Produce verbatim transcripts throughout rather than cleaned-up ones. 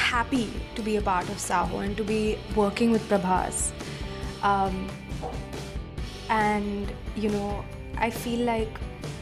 happy to be a part of Saho and to be working with Prabhas. Um, and you know, I feel like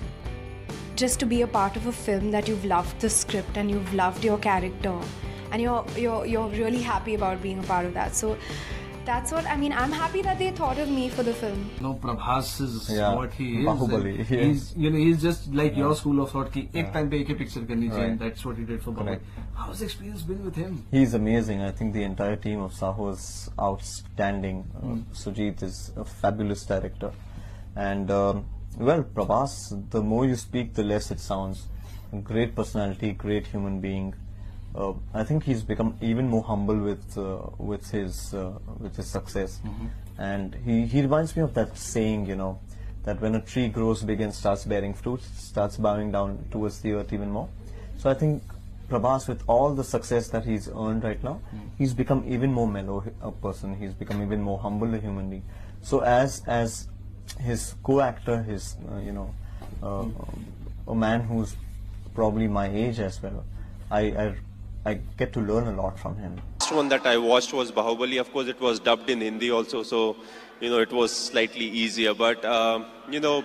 just to be a part of a film that you've loved the script and you've loved your character and you're you're you're really happy about being a part of that. So that's what I mean. I'm happy that they thought of me for the film. No, Prabhas is yeah. what he is. Bahubali. Yes. He's you know he's just like yeah. your school of thought. Ki yeah. ek time pe ek picture karni chahiye, right. and that's what he did for Bahubali. How's the experience been with him? He's amazing. I think the entire team of Saho is outstanding. Mm. Uh, Sujit is a fabulous director, and um, well, Prabhas. The more you speak, the less it sounds. A great personality, great human being. Uh, I think he's become even more humble with uh, with his uh, with his success, mm-hmm. and he he reminds me of that saying, you know, that when a tree grows big and starts bearing fruit, it starts bowing down towards the earth even more. So I think Prabhas, with all the success that he's earned right now, mm. he's become even more mellow a person. He's become even more humble a human being. So as as his co-actor, his uh, you know, uh, mm. a man who's probably my age as well, I. I I get to learn a lot from him. The first one that I watched was Bahubali. Of course, it was dubbed in Hindi also, so you know it was slightly easier. But uh, you know,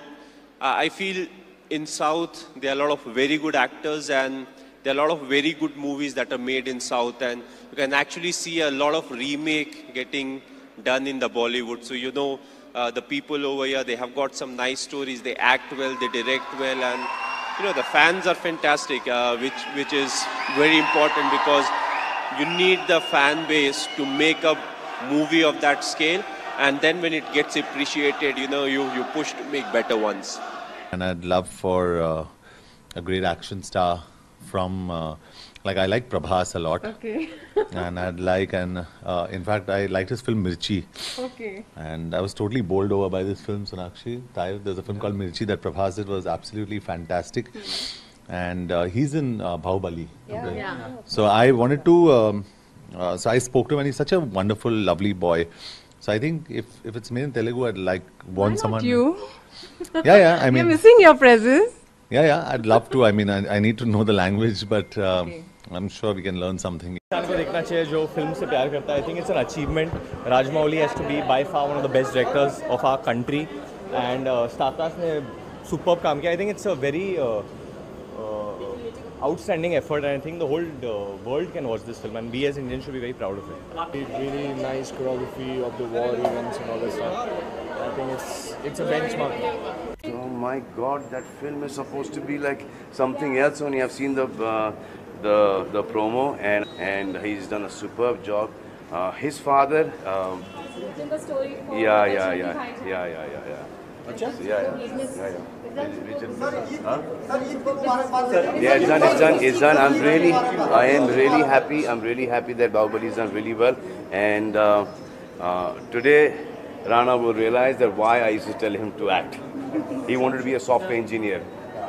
I feel in South there are a lot of very good actors, and there are a lot of very good movies that are made in South, and you can actually see a lot of remake getting done in the Bollywood. So you know, uh, the people over here, they have got some nice stories. They act well, they direct well, and you know, the fans are fantastic, uh, which which is very important, because you need the fan base to make a movie of that scale, and then when it gets appreciated, you know, you, you push to make better ones. And I'd love for uh, a great action star from, uh, like I like Prabhas a lot. Okay. And I'd like, and uh, in fact, I liked his film Mirchi. Okay. And I was totally bowled over by this film, Sonakshi. There's a film called Mirchi that Prabhas did, was absolutely fantastic. Mm. And uh, he's in uh, Bahubali. Yeah. Okay. Yeah. So I wanted to, um, uh, so I spoke to him, and he's such a wonderful, lovely boy. So I think if, if it's made in Telugu, I'd like want Why someone. Not you? Yeah, yeah. I mean, you're missing your presence. Yeah, yeah. I'd love to. I mean, I, I need to know the language, but um, okay. I'm sure we can learn something. I think it's an achievement. Rajamouli has to be by far one of the best directors of our country, and uh, Starcast ne superb kaam kiya. I think it's a very uh, uh, outstanding effort, and I think the whole uh, world can watch this film, and we as Indians should be very proud of it. Really nice choreography of the war events and all that stuff. I think it's it's a benchmark. Oh my God, that film is supposed to be like something else. Only I've seen the uh, the the promo, and and he's done a superb job. Uh, his father. Um, yeah, yeah, yeah, yeah, yeah, yeah, yeah. So, yeah, yeah, yeah, yeah. Huh? Yeah, it's done, it's done, it's done. I'm really, I am really happy. I'm really happy that Bahubali is done really well. And uh, uh, today, Rana will realize that why I used to tell him to act. He wanted to be a software engineer.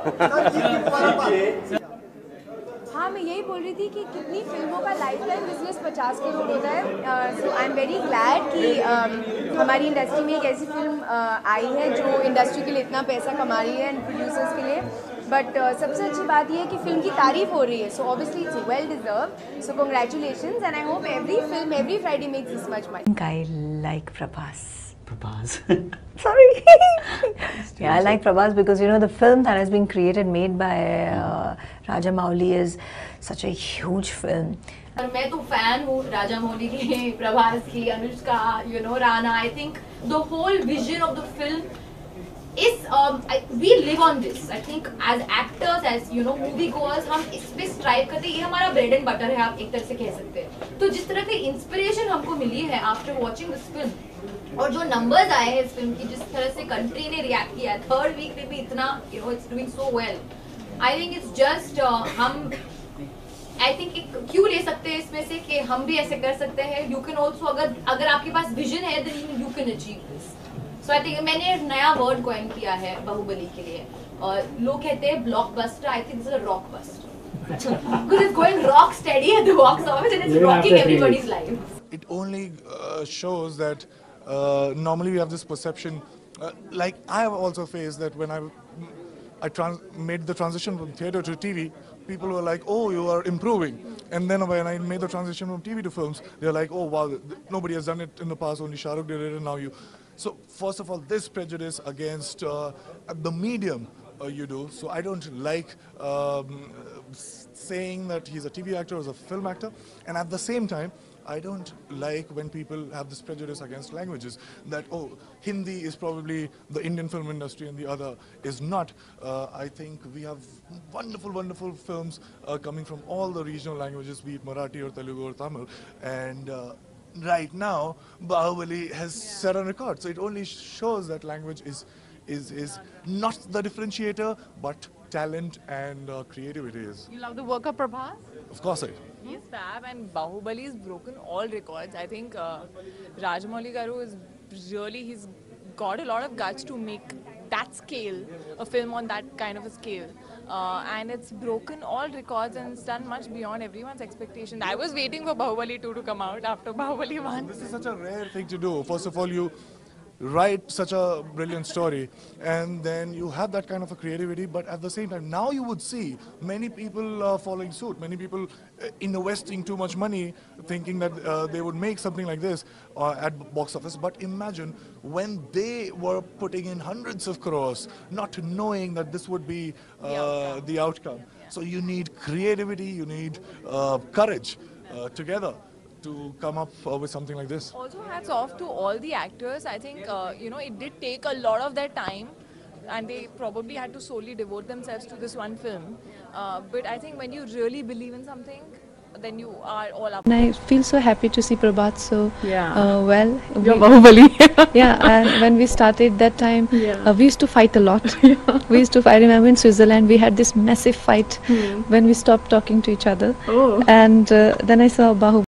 हाँ मैं यही बोल रही थी कि कितनी फिल्मों का लाइफ टाइम बिजनेस पचास करोड़ होता है. So I am very glad कि uh, हमारी इंडस्ट्री में एक ऐसी फिल्म uh, आई है जो इंडस्ट्री के लिए इतना पैसा कमा रही है एंड प्रोड्यूसर्स के लिए. बट uh, सबसे अच्छी बात यह है कि फिल्म की तारीफ हो रही है. So obviously it's well deserve. So congratulations, and I hope every film every Friday makes this much money. I like Prabhas. Prabhas. Sorry. Yeah, I like Prabhas because you know the film that has been created, made by uh, Rajamouli is such a huge film. और मैं तो fan हूँ राजामौली की, प्रभास की, Anushka, you know, Rana. I think the whole vision of the film is um, I, we live on this. I think as actors, as you know, movie goers, हम इस पे strive करते हैं. ये हमारा bread and butter है, आप एक तरह से कह सकते हैं. तो जिस तरह की inspiration हमको मिली है after watching this film, और जो numbers आए हैं इस फिल्म की, जिस तरह से country ने react किया, third week में भी इतना, you know, it's doing so well. I think it's just uh, हम I think एक क्यों ले सकते हैं इसमें से कि हम भी ऐसे कर सकते हैं. You can also, अगर अगर आपके पास vision है, then you can achieve this. So I think मैंने एक नया word coin किया है बाहुबली के लिए, और लोग कहते हैं blockbuster. I think this is a rockbuster because it's going rock steady at the box office and it's rocking everybody's life. It only uh, shows that uh, normally we have this perception, uh, like I have also faced that when I I trans made the transition from theatre to T V, people were like, oh, you are improving. And then when I made the transition from T V to films, they're like, oh, wow, nobody has done it in the past, only Shah Rukh did it, and now you. So first of all, this prejudice against uh, the medium uh, you do. So I don't like um, saying that he's a T V actor or a film actor. And at the same time, I don't like when people have this prejudice against languages, that, oh, Hindi is probably the Indian film industry and the other is not. Uh, I think we have wonderful, wonderful films uh, coming from all the regional languages, be it Marathi or Telugu or Tamil. And uh, right now, Bahubali has yeah. set a record. So it only shows that language is, is, is not the differentiator, but talent and uh, creativity is. You love the work of Prabhas? Of course I do. He's fab, and Bahubali has broken all records. I think uh, Rajamouli Garu is really, he's got a lot of guts to make that scale, a film on that kind of a scale. Uh, and it's broken all records and it's done much beyond everyone's expectation. I was waiting for Bahubali two to come out after Bahubali one. This is such a rare thing to do. First of all, you write such a brilliant story and then you have that kind of a creativity, but at the same time now you would see many people uh, following suit, many people uh, investing too much money thinking that uh, they would make something like this uh, at box office. But imagine when they were putting in hundreds of crores not knowing that this would be uh, the outcome, the outcome. Yeah. So you need creativity, you need uh, courage uh, together to come up uh, with something like this. Also hats off to all the actors. I think, uh, you know, it did take a lot of their time and they probably had to solely devote themselves to this one film. Uh, but I think when you really believe in something, then you are all up. And I feel so happy to see Prabhat so yeah. uh, well. You're Bahubali. Yeah, and when we started that time, yeah. uh, we used to fight a lot. Yeah. We used to, I remember in Switzerland, we had this massive fight hmm. when we stopped talking to each other. Oh. And uh, then I saw Bahubali.